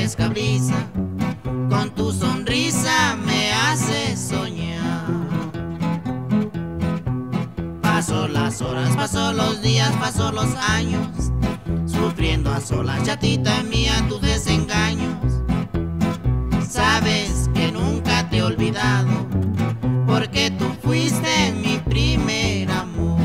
fresca brisa, con tu sonrisa me haces soñar. Paso las horas, paso los días, paso los años, sufriendo a solas, chatita mía, tus desengaños. Sabes que nunca te he olvidado, porque tú fuiste mi primer amor.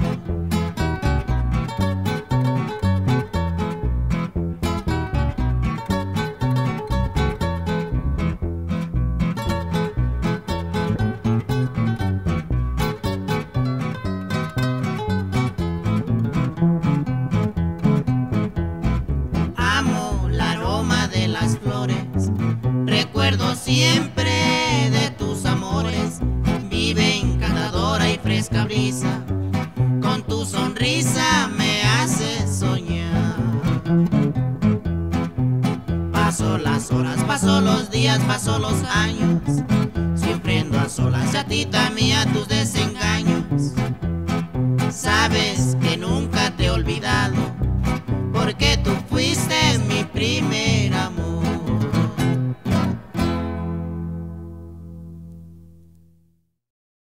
Amo el aroma de las flores, recuerdo siempre de tus amores. Vive encantadora y fresca brisa, con tu sonrisa me haces soñar. Paso las horas, paso los días, paso los años, sufriendo a solas, chatita mía, tus desengaños. Sabes que nunca te he olvidado, porque tú fuiste mi primer